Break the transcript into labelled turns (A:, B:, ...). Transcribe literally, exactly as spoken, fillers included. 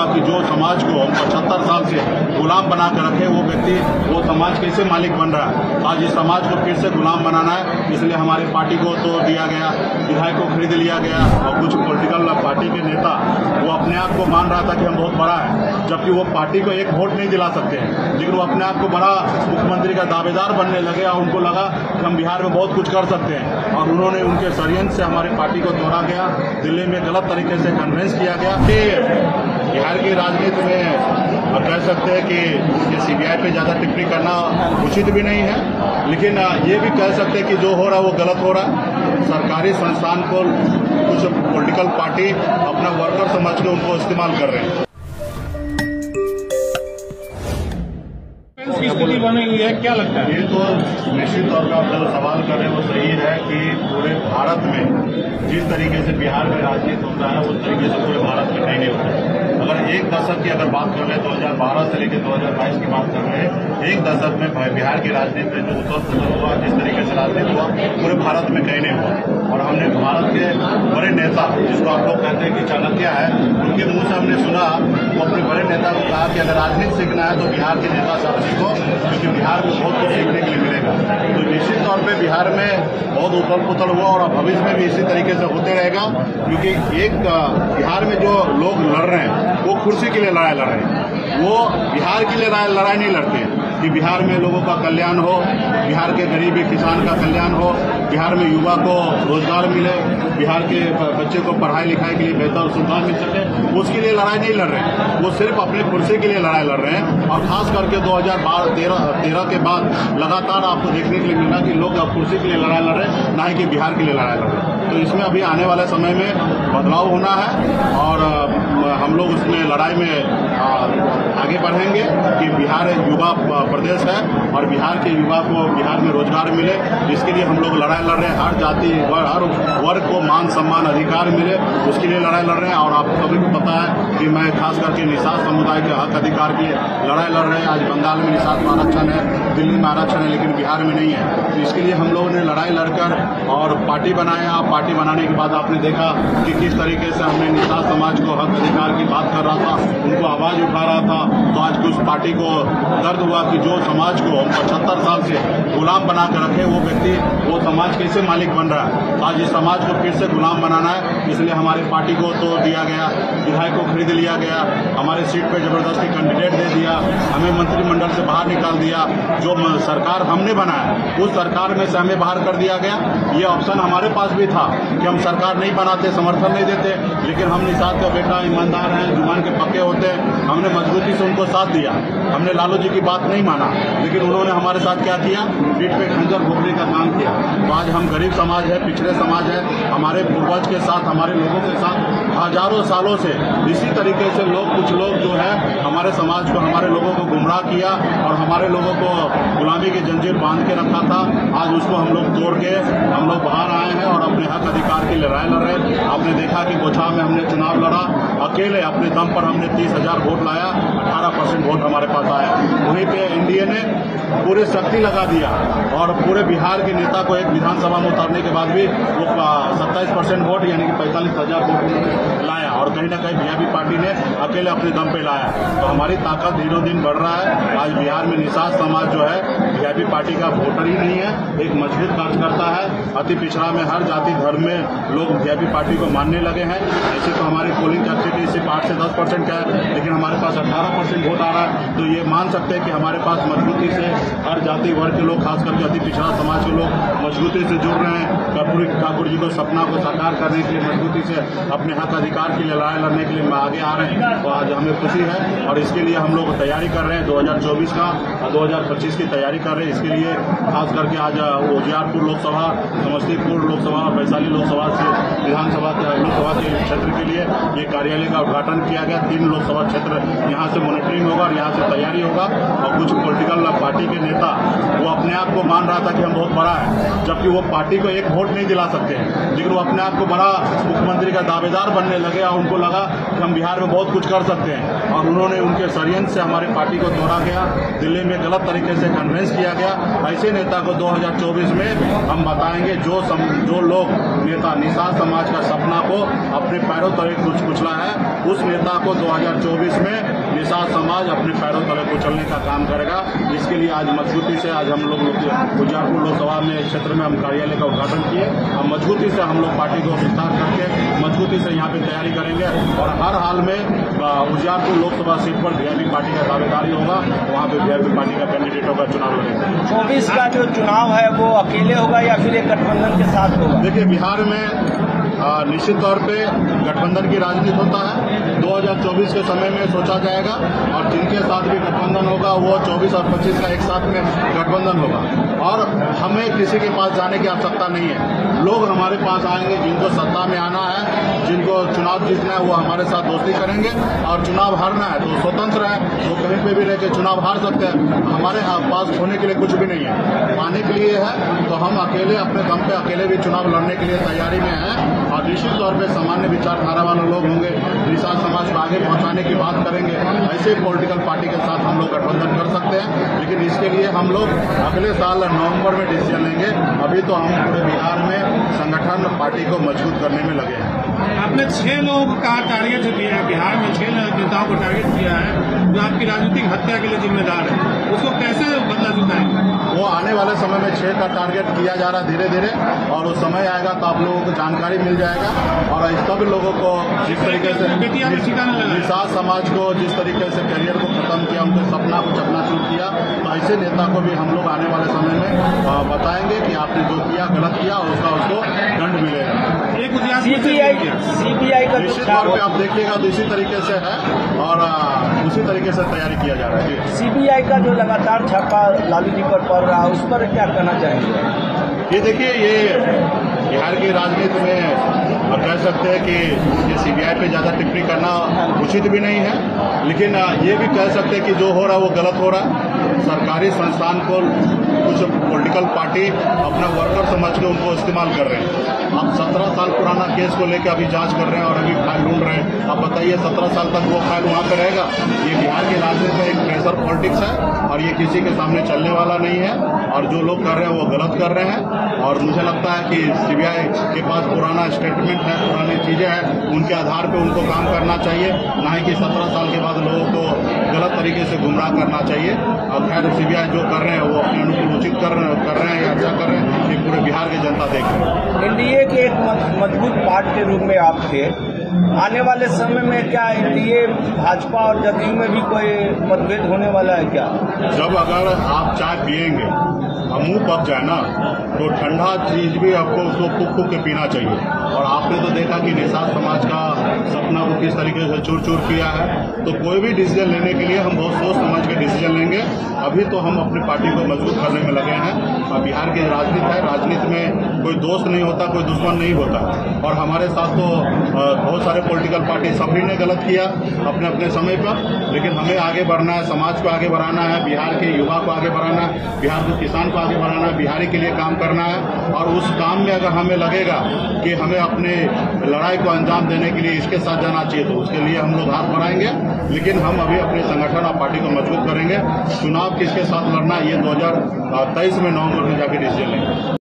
A: कि जो समाज को हम पचहत्तर साल से गुलाम बना कर रखे, वो व्यक्ति वो समाज कैसे मालिक बन रहा है। आज इस समाज को फिर से गुलाम बनाना है, इसलिए हमारी पार्टी को तो दिया गया, विधायक को खरीद लिया गया और कुछ पॉलिटिकल पार्टी के नेता वो अपने आप को मान रहा था कि हम बहुत बड़ा है, जबकि वो पार्टी को एक वोट नहीं दिला सकते हैं, लेकिन वो अपने आप को बड़ा मुख्यमंत्री का दावेदार बनने लगे और उनको लगा कि हम बिहार में बहुत कुछ कर सकते हैं। और उन्होंने उनके षड्यंत्र से हमारी पार्टी को तोड़ा गया, दिल्ली में गलत तरीके से कन्वेंस किया गया कि बिहार की राजनीति में और कह सकते हैं कि ये सीबीआई पे ज्यादा टिप्पणी करना उचित भी नहीं है, लेकिन ये भी कह सकते हैं कि जो हो रहा है वो गलत हो रहा है। सरकारी संस्थान को कुछ पॉलिटिकल पार्टी अपना वर्कर समझ के उनको इस्तेमाल कर रहे हैं।
B: की स्थिति बनी हुई है, क्या लगता है?
A: ये तो निश्चित तौर पर आप जो सवाल कर रहे हैं वो सही है कि पूरे भारत में जिस तरीके से बिहार में राजनीति होता है उस तरीके से पूरे भारत में कहीं नहीं होता है। अगर एक दशक की अगर बात कर ले दो हजार बारह से लेकर दो हजार बाईस की बात कर रहे हैं, एक दशक में बिहार की राजनीति में जो उथल पुथल हुआ, जिस तरीके से राजनीति हुआ, पूरे भारत में कहीं नहीं हुआ। और हमने भारत के बड़े नेता, जिसको आप लोग कहते हैं कि चाणक्य है, उनके मुंह से हमने सुना, वो अपने बड़े नेता को कहा कि अगर राजनीति सीखना है तो बिहार के नेता से आप सीखो, क्योंकि बिहार में बहुत कुछ सीखने के लिए मिलेगा। तो निश्चित तौर पे बिहार में बहुत उथल पुथल हुआ और भविष्य में भी इसी तरीके से होते रहेगा, क्योंकि एक बिहार में जो लोग लड़ रहे हैं वो कुर्सी के लिए लड़ाई लड़ रहे हैं, वो बिहार के लिए लड़ाई नहीं लड़ते हैं कि बिहार में लोगों का कल्याण हो, बिहार के गरीबी किसान का कल्याण हो, बिहार में युवा को रोजगार मिले, बिहार के बच्चे को पढ़ाई लिखाई के लिए बेहतर सुविधा मिल सके, उसके लिए लड़ाई नहीं लड़ रहे हैं, वो सिर्फ अपने कुर्सी के लिए लड़ाई लड़ रहे हैं। और खास करके दो हजार तेरह के बाद लगातार आपको देखने के लिए मिला कि लोग अब कुर्सी के लिए लड़ाई लड़ रहे हैं, ना ही कि बिहार के लिए लड़ाई लड़ रहे हैं। तो इसमें अभी आने वाले समय में बदलाव होना है और हम लोग उसमें लड़ाई में आगे बढ़ेंगे कि बिहार युवा प्रदेश है और बिहार के युवा को बिहार में रोजगार मिले, इसके लिए हम लोग लड़ाई लड़ रहे हैं। हर जाति हर वर्ग को मान सम्मान अधिकार मिले, उसके लिए लड़ाई लड़ रहे हैं। और आपको सभी को पता है कि मैं खास करके निषाद समुदाय के हक अधिकार की लड़ाई लड़ रहे हैं। आज बंगाल में निषाद में आरक्षण है, दिल्ली में आरक्षण है, लेकिन बिहार में नहीं है। तो इसके लिए हम लोगों ने लड़ाई लड़कर और पार्टी बनाया। पार्टी बनाने के बाद आपने देखा कि किस तरीके से हमने निषाद समाज को हक अधिकार की बात कर रहा था, उनको आवाज उठा रहा था। तो आज उस पार्टी को दर्द हुआ कि जो समाज को हम पचहत्तर साल से गुलाम बना कर रखे, वो व्यक्ति वो समाज कैसे मालिक बन रहा है। आज इस समाज को फिर से गुलाम बनाना है, इसलिए हमारी पार्टी को तो दिया गया, विधायक को खरीद लिया गया, हमारे सीट पे जबरदस्ती कैंडिडेट दे दिया, हमें मंत्रिमंडल से बाहर निकाल दिया। जो सरकार हमने बनाया उस सरकार में से हमें बाहर कर दिया गया। ये ऑप्शन हमारे पास भी था कि हम सरकार नहीं बनाते, समर्थन नहीं देते, लेकिन हम निषाद का बेटा ईमानदार हैं, जुबान के पक्के होते हैं, हमने मजबूती से उनको साथ दिया। हमने लालू जी की बात नहीं माना, लेकिन उन्होंने हमारे साथ क्या किया, पीठ पे खंजर भोगने का काम किया। तो आज हम गरीब समाज है, पिछड़े समाज है, हमारे पूर्वज के साथ, हमारे लोगों के साथ हजारों सालों से इसी तरीके से लोग कुछ लोग जो है हमारे समाज को, हमारे लोगों को गुमराह किया और हमारे लोगों को गुलामी की जंजीर बांध के रखा था। आज उसको हम लोग तोड़ के हम लोग बाहर आए हैं और अपने हक अधिकार की लड़ाई लड़ रहे हैं। आपने देखा कि गोछा में हमने चुनाव लड़ा, अकेले अपने दम पर हमने तीस हजार वोट लाया, अठारह परसेंट वोट हमारे पास आया। वहीं पे एनडीए ने पूरी शक्ति लगा दिया और पूरे बिहार के नेता को एक विधानसभा में उतारने के बाद भी वो सत्ताईस परसेंट वोट यानी कि पैंतालीस हजार वोट लाया और कहीं ना कहीं बीजेपी पार्टी ने अकेले अपने दम पे लाया। तो हमारी ताकत दिनों दिन बढ़ रहा है। आज बिहार में निषाद समाज जो है बीजेपी पार्टी का वोटर ही नहीं है, एक मजबूत कार्यकर्ता है। अति पिछड़ा में हर जाति धर्म में लोग बीजेपी पार्टी को मानने लगे हैं। ऐसे तो हमारी पोलिंग कैपेसिटी सिर्फ आठ से दस परसेंट का है, लेकिन हमारे पास अठारह परसेंट वोट आ रहा है। तो ये मान सकते हैं कि हमारे पास मजबूती से हर जाति वर्ग के लोग, खास करके अति पिछड़ा समाज के लोग मजबूती से जुड़ रहे हैं। कर्पूरी ठाकुर जी को सपना को साकार करने के लिए मजबूती से अपने हक अधिकार के लिए लड़ाई लड़ने के लिए आगे आ रहे हैं। तो आज हमें खुशी है और इसके लिए हम लोग तैयारी कर रहे हैं। दो हजार चौबीस का और दो हजार पच्चीस की तैयारी कर रहे हैं। इसके लिए खास करके आज उजियारपुर लोकसभा, समस्तीपुर लोकसभा, वैशाली लोकसभा से विधानसभा लोकसभा के क्षेत्र के लिए ये कार्यालय का उद्घाटन किया गया। तीन लोकसभा क्षेत्र यहाँ से मॉनिटरिंग होगा और यहाँ से तैयारी होगा। और कुछ पॉलिटिकल पार्टी के नेता वो अपने आप को मान रहा था कि हम बहुत बड़ा है, जबकि वो पार्टी को एक वोट नहीं दिला सकते हैं, लेकिन वो अपने आप को बड़ा मुख्यमंत्री का दावेदार बन मानने लगे और उनको लगा कि हम बिहार में बहुत कुछ कर सकते हैं, और उन्होंने उनके षड्यंत्र से हमारे पार्टी को तोड़ा गया, दिल्ली में गलत तरीके से कन्वेंस किया गया। ऐसे नेता को दो हज़ार चौबीस में हम बताएंगे जो सम, जो लोग नेता निषाद समाज का सपना को अपने पैरों तले कुछ कुचला है, उस नेता को दो हज़ार चौबीस में निषाद समाज अपने पैरों तले कुचलने का काम करेगा। इसके लिए आज मजबूती से आज हम लोग उजियारपुर लोकसभा में क्षेत्र में हम कार्यालय का उद्घाटन किए और मजबूती से हम लोग पार्टी को विस्तार करके मजबूती से यहाँ पे तैयारी करेंगे और हर हाल में उजियारपुर लोकसभा सीट पर वीआईपी पार्टी का दावेदारी होगा, वहाँ पे वीआईपी पार्टी का कैंडिडेटों का चुनाव लड़ेगा।
C: चौबीस का जो चुनाव है वो अकेले होगा या फिर एक गठबंधन के साथ होगा?
A: देखिए, बिहार में निश्चित तौर पे गठबंधन की राजनीति होता है। दो हज़ार चौबीस के समय में सोचा जाएगा और जिनके साथ भी गठबंधन होगा वो चौबीस और पच्चीस का एक साथ में गठबंधन होगा और हमें किसी के पास जाने की आवश्यकता नहीं है। लोग हमारे पास आएंगे, जिनको सत्ता में आना है, जिनको चुनाव जीतना है, वो हमारे साथ दोस्ती करेंगे और चुनाव हारना है तो स्वतंत्र है, वो कहीं पे भी रह के चुनाव हार सकते हैं। हमारे पास होने के लिए कुछ भी नहीं है, पाने के लिए है तो हम अकेले अपने दम पे अकेले भी चुनाव लड़ने के लिए तैयारी में हैं और निश्चित तौर पे सामान्य विचारधारा वाले लोग होंगे, निषाद समाज को आगे पहुंचाने की बात करेंगे। ऐसे पॉलिटिकल पार्टी के साथ हम लोग गठबंधन कर सकते हैं, लेकिन इसके लिए हम लोग अगले साल नवंबर में डिसीजन लेंगे। अभी तो हम पूरे बिहार में संगठन पार्टी को मजबूत करने में लगे हैं।
B: आपने छह लोगों का टारगेट किया है, बिहार में छह नेताओं को टारगेट किया है जो आपकी राजनीतिक हत्या के लिए जिम्मेदार है, उसको कैसे बदला चुकाएंगे?
A: वो आने वाले समय में छह का टारगेट किया जा रहा है धीरे धीरे और उस समय आएगा तो आप लोगों को जानकारी मिल जाएगा और सभी लोगों को जिस तरीके से निषाद समाज को जिस तरीके से करियर को खत्म किया, उनके सपना को चकनाचूर किया, तो ऐसे नेता को भी हम लोग आने वाले समय में बताएंगे कि आपने जो किया गलत किया और उसका उसको दंड मिलेगा।
C: सीबीआई सीबीआई का
A: निश्चित तौर पे आप देखिएगा तो इसी तरीके से है और उसी तरीके से तैयारी किया जा रहा है।
C: सीबीआई का जो लगातार छापा लालू जी पर पड़ रहा है उस पर क्या कहना चाहेंगे?
A: ये देखिए, ये बिहार की राजनीति में आप कह सकते हैं कि ये सीबीआई पे ज्यादा टिप्पणी करना उचित भी नहीं है, लेकिन ये भी कह सकते हैं कि जो हो रहा है वो गलत हो रहा है। सरकारी संस्थान को कुछ पॉलिटिकल पार्टी अपना वर्कर समझ के उनको इस्तेमाल कर रहे हैं। आप सत्रह साल पुराना केस को लेकर अभी जांच कर रहे हैं और अभी फाइल ढूंढ रहे हैं। आप बताइए सत्रह साल तक वो फाइल वहां पर रहेगा? ये बिहार की राजनीति में एक प्रेशर पॉलिटिक्स है और ये किसी के सामने चलने वाला नहीं है और जो लोग कर रहे हैं वो गलत कर रहे हैं। और मुझे लगता है कि सीबीआई के पास पुराना स्टेटमेंट है, पुरानी चीजें हैं, उनके आधार पे उनको काम करना चाहिए, ना ही कि सत्रह साल के बाद लोगों को गलत तरीके से गुमराह करना चाहिए। और खैर सीबीआई जो कर रहे हैं वो अपने अनुकूल उचित कर, कर रहे हैं या अच्छा कर रहे हैं, ये पूरे बिहार की जनता देख रही है।
C: एनडीए के एक मजबूत पार्ट के रूप में आप थे, आने वाले समय में क्या एनडीए भाजपा और जदयू में भी कोई मतभेद होने वाला है क्या?
A: जब अगर आप चाय पियेंगे और मुंह पक जाए ना तो ठंडा चीज भी आपको उसको फूक फूक के पीना चाहिए। और आपने तो देखा कि निषाद समाज का सपना को किस तरीके से चूर चूर किया है। तो कोई भी डिसीजन लेने के लिए हम बहुत सोच समझ के डिसीजन लेंगे। अभी तो हम अपनी पार्टी को मजबूत करने में लगे हैं और बिहार की राजनीति है, राजनीति में कोई दोस्त नहीं होता, कोई दुश्मन नहीं होता। और हमारे साथ तो बहुत सारे पॉलिटिकल पार्टी सभी ने गलत किया अपने अपने समय पर, लेकिन हमें आगे बढ़ना है, समाज को आगे बढ़ाना है, बिहार के युवा को आगे बढ़ाना है, बिहार के किसान को आगे बढ़ाना है, बिहारी के लिए काम करना है। और उस काम में अगर हमें लगेगा कि हमें अपने लड़ाई को अंजाम देने के लिए इसके साथ जाना चाहिए तो उसके लिए हम लोग हाथ बढ़ाएंगे। लेकिन हम अभी अपने संगठन और पार्टी को मजबूत करेंगे। चुनाव किसके साथ लड़ना ये दो हजार तेईस में नवंबर में जाके डिसीजन लेंगे।